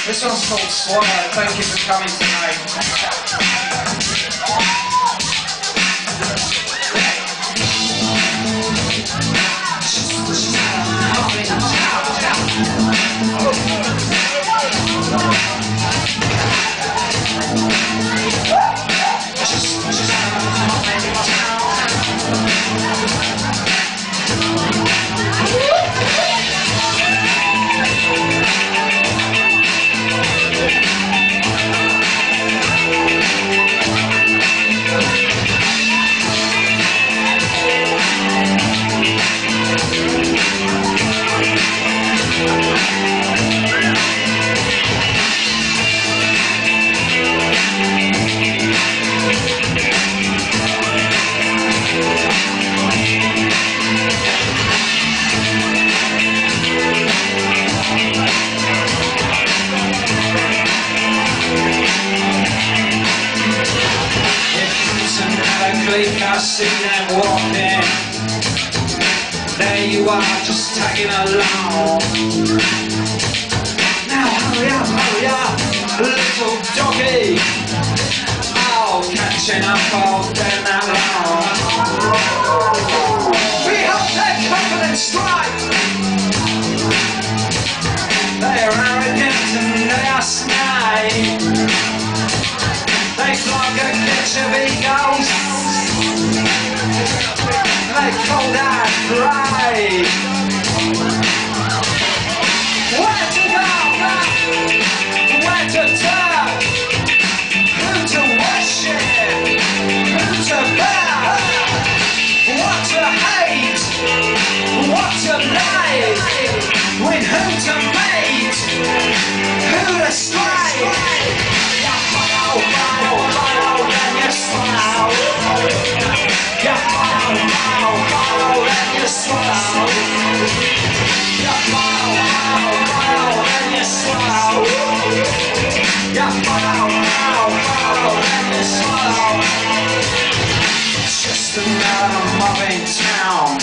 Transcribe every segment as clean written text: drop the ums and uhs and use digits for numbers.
This one's called Swallow. Thank you for coming tonight. I see them walking. There you are, just tagging along. Now hurry up, little doggy. Oh, catching up all day that long. Behold their confident strike. They are arrogant and they are snide. They flog a catch of egos. They call that pride. Where to go? Where to turn? Who to worship? Who to bow? What to hate? What to like? With who to mate? Who to slay? Follow, then you swallow. You follow, then you swallow. You follow, then you swallow. You follow, then you swallow. It's just another mob in town.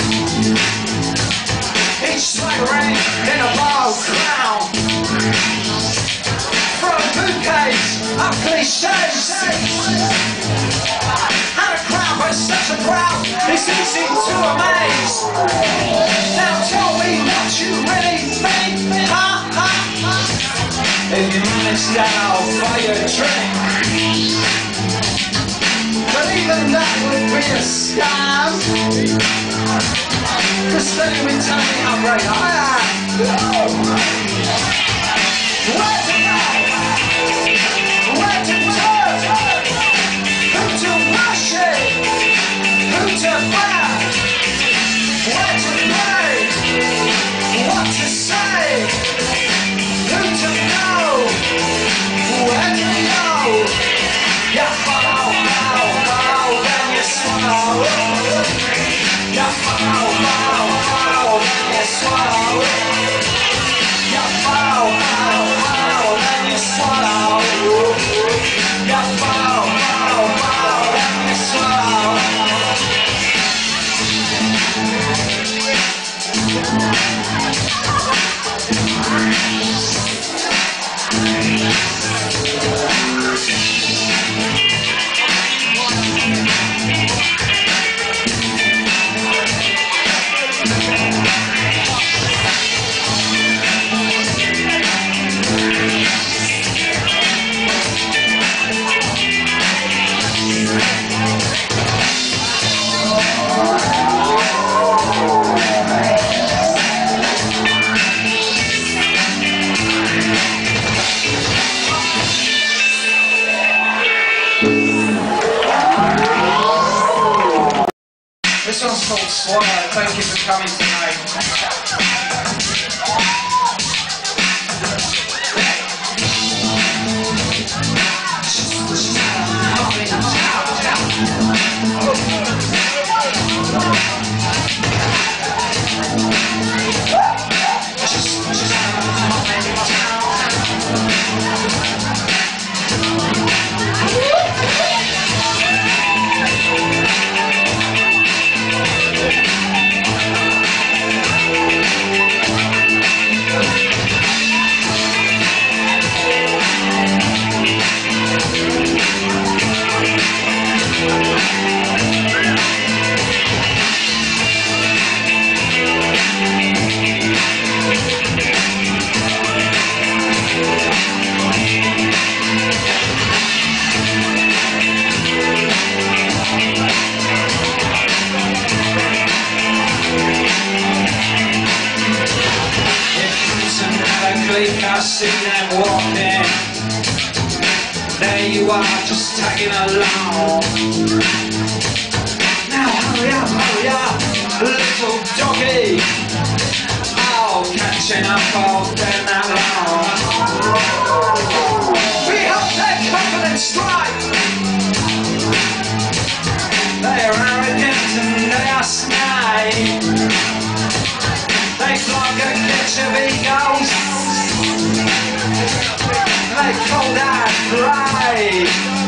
Each swaggering in a low crown. From bouquets of cliches. And a crowd with such a crowd is easy to amaze. Now tell me what you really think, if you manage that, I'll buy you a drink. But even that would be a scam, 'cause then you would tell me how great I am. Where to go? Where to turn? Who to worship? Who to bow? Where to pray? What to say? Who to know? Where to go? You follow, then you swallow. You follow, then you swallow. You follow, then you swallow. You follow, then you swallow. This one's called Swallow. Thank you for coming tonight. I see them walking. There you are, just tagging along. Now hurry up, little doggy. Oh, catching up all day that long. We hope their confidence strike. They are arrogant and they are snide. They flog a catch of egos. They cold and fly.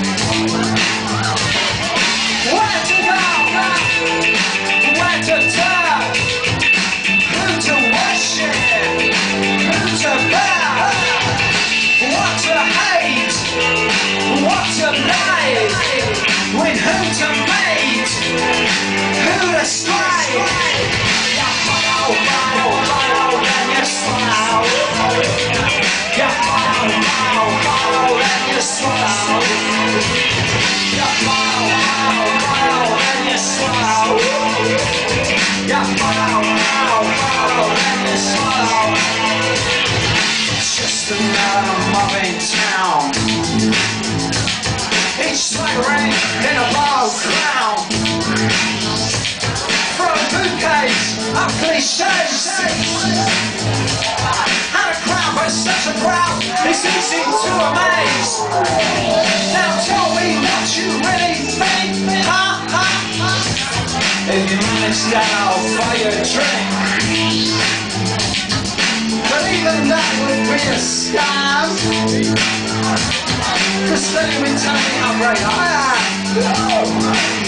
Where to go? Where to turn? Who to worship? Who to bear? What to hate? What to like? With who to mate? Who to strike? You follow, then you swallow. You follow, then you swallow. You follow, then you swallow. You follow, then you swallow. It's just another mob in town. Each swaggering in a borrowed crown. From bouquets of cliches. And a crown but such a crowd is easy to amaze. Now tell me what you really think, huh? If you manage that, I'll buy you a drink. But even that would be a scam. Cause then we turn me up right now.